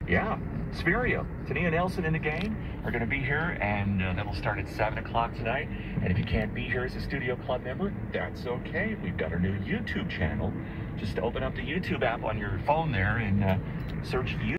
Yeah, Spherium, Tania Nelson and the gang are going to be here, and that'll start at 7 o'clock tonight. And if you can't be here as a Studio Club member, that's okay. We've got our new YouTube channel. Just open up the YouTube app on your phone there and search YouTube.